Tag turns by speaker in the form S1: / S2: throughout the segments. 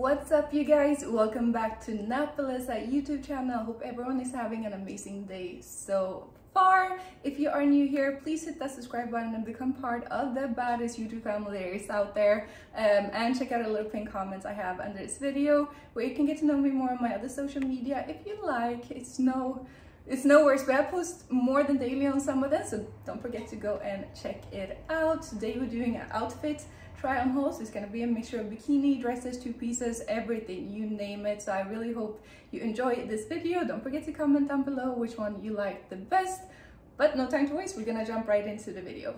S1: What's up, you guys? Welcome back to Natbelleza YouTube channel. Hope everyone is having an amazing day so far. If you are new here, please hit that subscribe button and become part of the baddest YouTube family there is out there. And check out a little pinned comments I have under this video where you can get to know me more on my other social media if you like. It's no worries, but I post more than daily on some of them, so don't forget to go and check it out. Today we're doing an outfit try on hauls. It's gonna be a mixture of bikini, dresses, two pieces, everything, you name it. So I really hope you enjoy this video. Don't forget to comment down below which one you like the best. But no time to waste, we're gonna jump right into the video.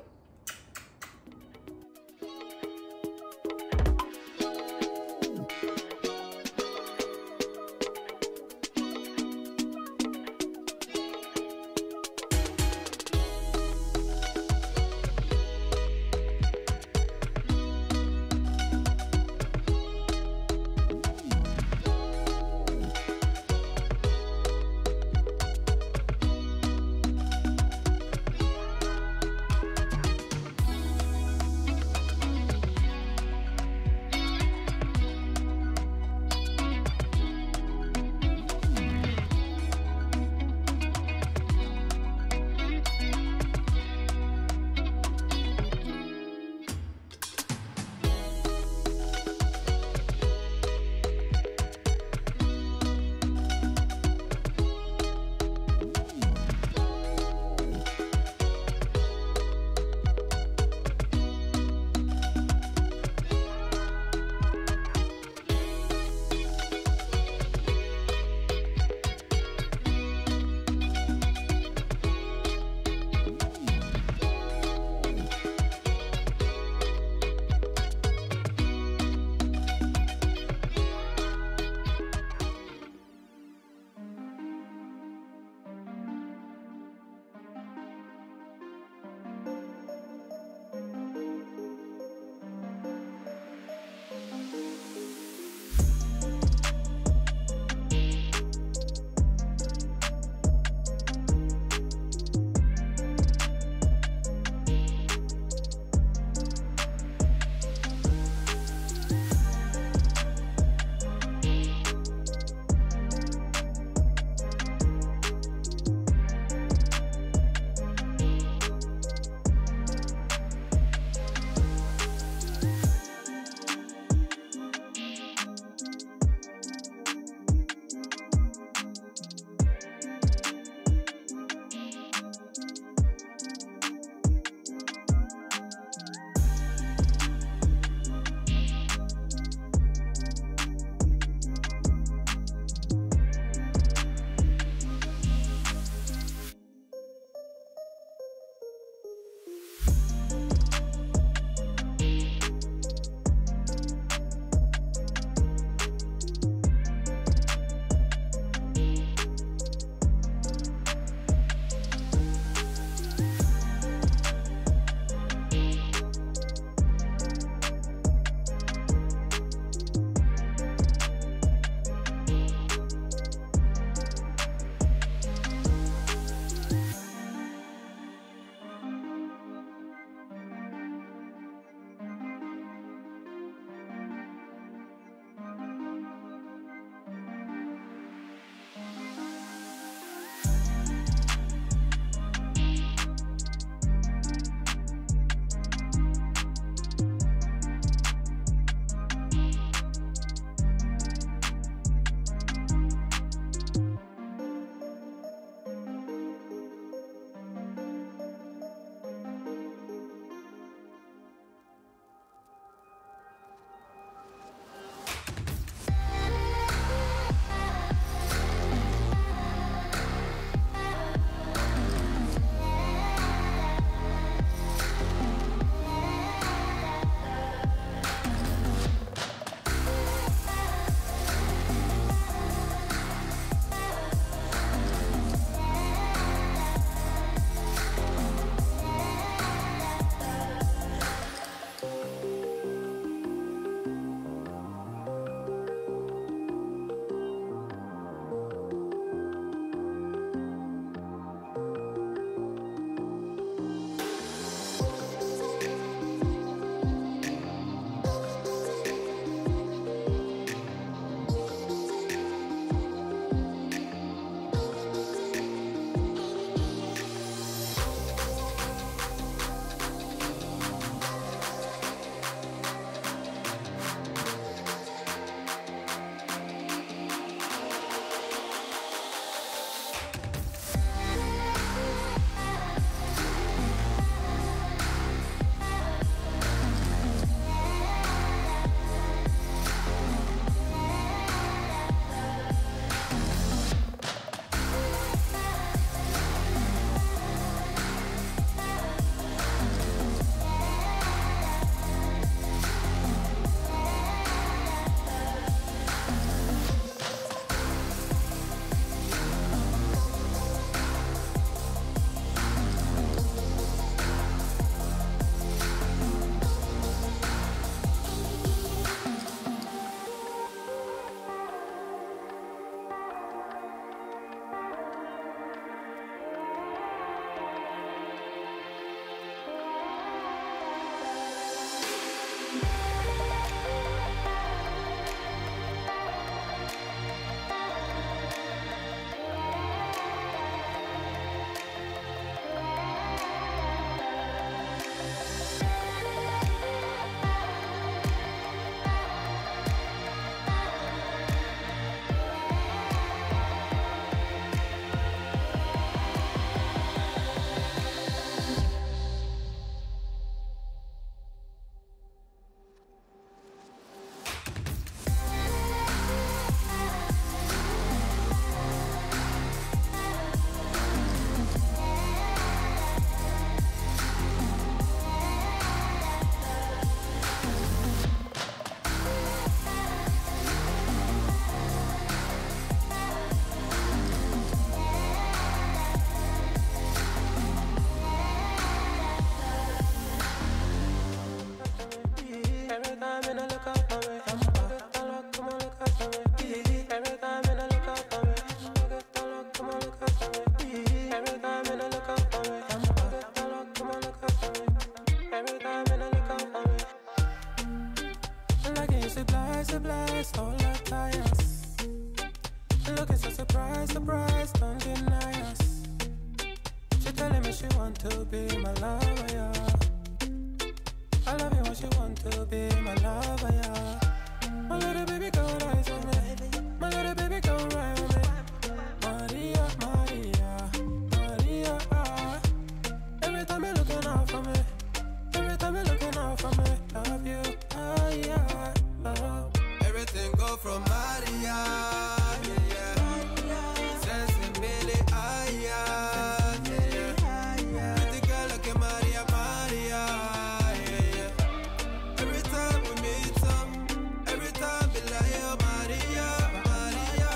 S2: telling me she want to be my lover, yeah. I love you when she want to be my lover, yeah. My little baby go rise on me. My little baby go ride on me. Maria, Maria, Maria, ah. Every time you're looking out for me. Every time you're looking out for me. Love you, ah, yeah, oh. Everything go from Maria, yeah, yeah. Sensibility, ah, yeah, yeah, yeah. Pretty girl like Maria, Maria, yeah, yeah. Every time we meet up, every time be like, oh, Maria, Maria.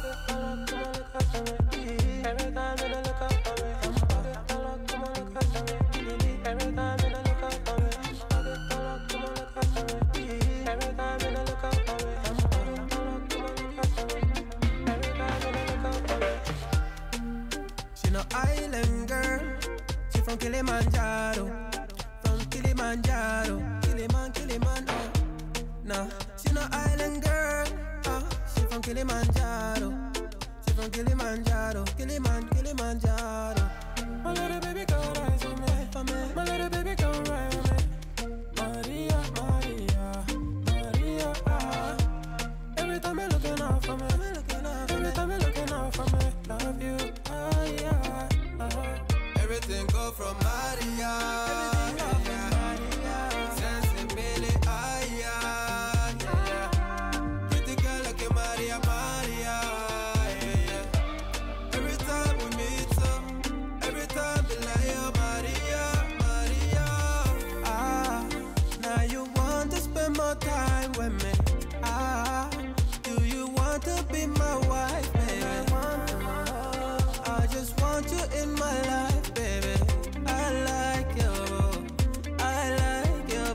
S2: Every time you look up for me, come on, look up for me. Every time you look up for me, come on, look up for me. Every time you look up for me, come on, look up for me. Every time you look up for me. She no island girl, she from Kilimanjaro, from Kilimanjaro, Kiliman, oh. Nah, she no island girl, she from Kilimanjaro, she from Kilimanjaro, Kilimanjaro. My little baby go rise on me, my little baby go ride on me. Maria, Maria, Maria, ah. Every time you're looking out for me, every time you're looking out for me. Love you, ah, yeah, oh. Everything go from Maria, yeah. Sensibility, ah, yeah, yeah. Pretty girl like a Maria, Maria, yeah, yeah. Every time we meet up, every time be like, oh, Maria, Maria, ah. Now you want to spend more time with me, ah. Do you want to be my wife, baby? I just want you in my life, baby. I like you, I like you,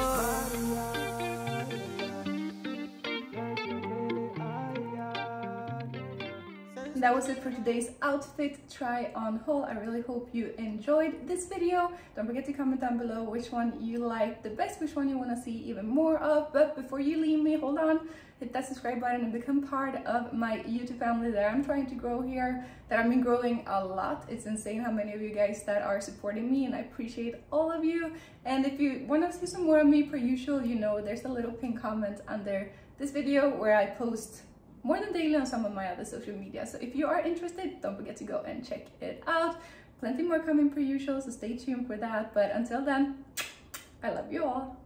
S1: That was it for today's outfit try on haul. I really hope you enjoyed this video. Don't forget to comment down below which one you like the best, which one you want to see even more of. But before you leave me, hold on, hit that subscribe button and become part of my YouTube family that I'm trying to grow here, that I've been growing a lot. It's insane how many of you guys that are supporting me, and I appreciate all of you. And if you want to see some more of me per usual, you know there's a little pinned comment under this video where I post more than daily on some of my other social media. So if you are interested, don't forget to go and check it out. Plenty more coming per usual, so stay tuned for that. But until then, I love you all.